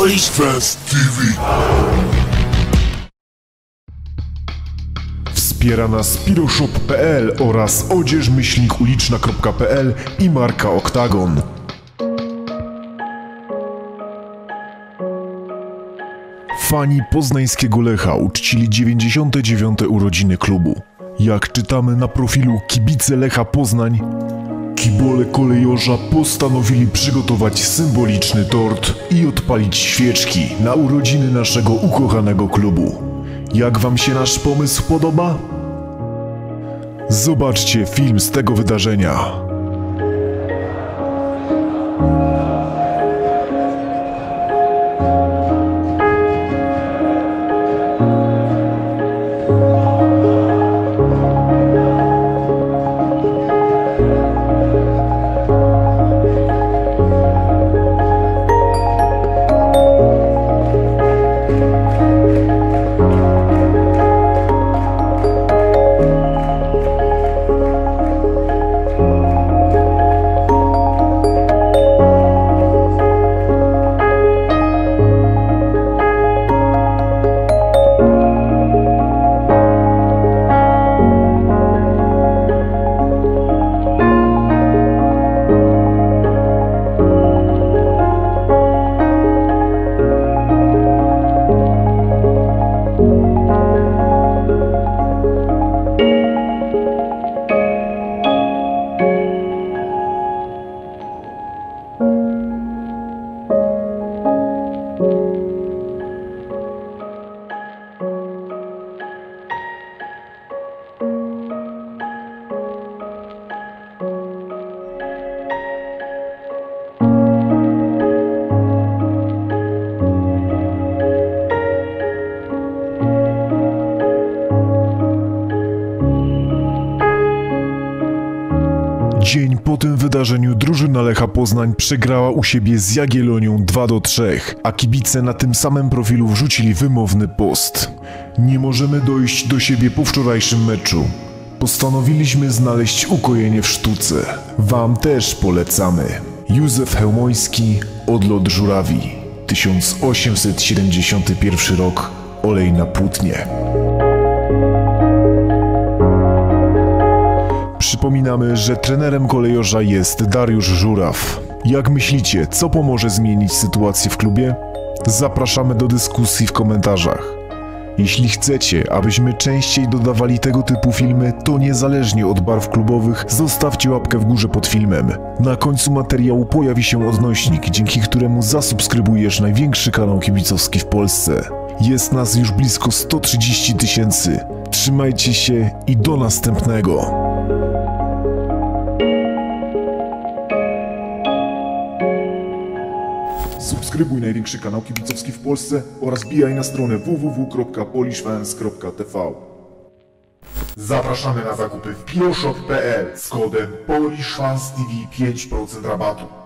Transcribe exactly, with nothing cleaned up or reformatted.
Polish Fans T V. Wspiera nas piroshop kropka p l oraz odzież myślnik uliczna kropka p l i marka Oktagon. Fani poznańskiego Lecha uczcili dziewięćdziesiąte dziewiąte urodziny klubu. Jak czytamy na profilu Kibice Lecha Poznań, kibole kolejorza postanowili przygotować symboliczny tort i odpalić świeczki na urodziny naszego ukochanego klubu. Jak wam się nasz pomysł podoba? Zobaczcie film z tego wydarzenia. Dzień po tym wydarzeniu drużyna Lecha Poznań przegrała u siebie z Jagiellonią dwa do trzech, a kibice na tym samym profilu wrzucili wymowny post. Nie możemy dojść do siebie po wczorajszym meczu. Postanowiliśmy znaleźć ukojenie w sztuce. Wam też polecamy. Józef Chełmoński, Odlot Żurawi, tysiąc osiemset siedemdziesiąty pierwszy rok, olej na płótnie. Przypominamy, że trenerem kolejorza jest Dariusz Żuraw. Jak myślicie, co pomoże zmienić sytuację w klubie? Zapraszamy do dyskusji w komentarzach. Jeśli chcecie, abyśmy częściej dodawali tego typu filmy, to niezależnie od barw klubowych zostawcie łapkę w górze pod filmem. Na końcu materiału pojawi się odnośnik, dzięki któremu zasubskrybujesz największy kanał kibicowski w Polsce. Jest nas już blisko sto trzydzieści tysięcy. Trzymajcie się i do następnego. Subskrybuj największy kanał kibicowski w Polsce oraz wbijaj na stronę w w w kropka polish fans kropka t v. Zapraszamy na zakupy w piroshop kropka p l z kodem Polish Fans T V pięć procent rabatu.